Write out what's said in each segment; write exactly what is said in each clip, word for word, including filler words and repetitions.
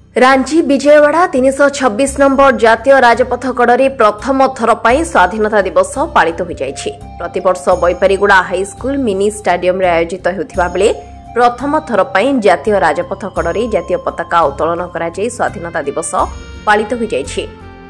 रांची विजयवाड़ा तीन सौ छब्बीस नंबर जातीय राजपथ कड़े प्रथम थर पर स्वाधीनता दिवस पालित हो जाएगी। प्रतिवर्ष बैपारीगुड़ा हाईस्कूल मिनी स्टाडियम आयोजित होता बेले प्रथम थर पर जातीय राजपथ कड़े जातीय पताका उत्तोलन कर स्वाधीनता दिवस पालित हो जाएगी।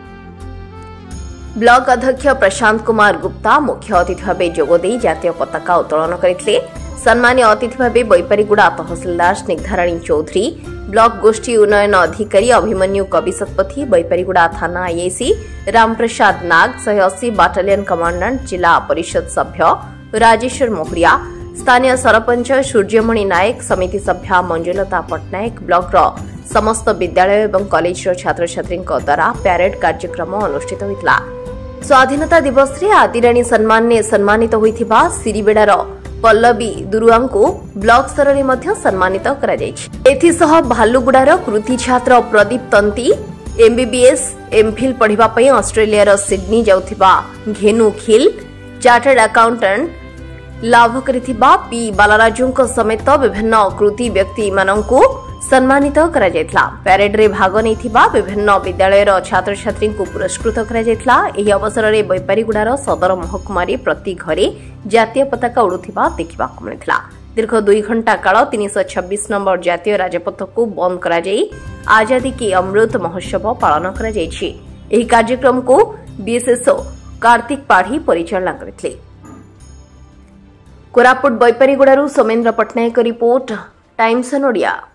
ब्लॉक अध्यक्ष प्रशांत कुमार गुप्ता मुख्य अतिथि भाव जोगदे जातीय पताका उत्तोलन करते। सम्मानीय अतिथि भाव बैपारीगुड़ा तहसिलदार स्निग्धाराणी चौधरी, ब्लॉक गोष्ठी उन्नयन अधिकारी अभिमन्यु कवि शतपथी, बैपारीगुड़ा थाना आईआईसी रामप्रसाद नाग, एक सौ अस्सी बाटालियन कमांडेंट, जिला परिषद सभ्य राजेश्वर मोहरिया, स्थानीय सरपंच सूर्यमणि नायक, समिति सभ्या मंजुलता पट्टनायक, ब्लॉक समस्त विद्यालय और कॉलेज छात्र छात्री द्वारा प्यारेड कार्यक्रम अनुष्ठित होता। स्वाधीनता दिवस रे आदिराणी सम्मान ने सम्मानित होइथिबा सिरिबेडार पल्लवी दुरुआ को ब्लॉक स्तर में मध्य सम्मानित करा जायछि। एथिसह भालुगुड़ार कृति छात्र प्रदीप तंती एमबीबीएस एमफिल पढ़िबा पई ऑस्ट्रेलिया सिडनी जाउथिबा घेनु खिल, चार्टर्ड अकाउंटेंट लाभ करिथिबा पी बालाराजुंक समेत विभिन्न कृति व्यक्ति माननकु सम्मानित करा जायतला। पैरेड रे भाग नैथिबा विभिन्न विद्यालयर छात्र छात्री को पुरस्कृत करा जायतला। एही अवसर रे बैपारीगुड़ार सदर महकुमारी प्रति घरे जातीय पताका उड़ुथिबा देखिबाकु मिलिथिला। दीर्घ दुई घंटा काल तीन सौ छब्बीस नंबर जातीय राजपथ को बंद करा जाई आजादी की अमृत महोत्सव पालन करा जायछि। एही कार्यक्रम को बीएसएसओ कार्तिक पाढ़ी परिचालना करथिले। कोरापुट बैपारीगुड़ारू Somendra Pattnaik report, Times on Odia.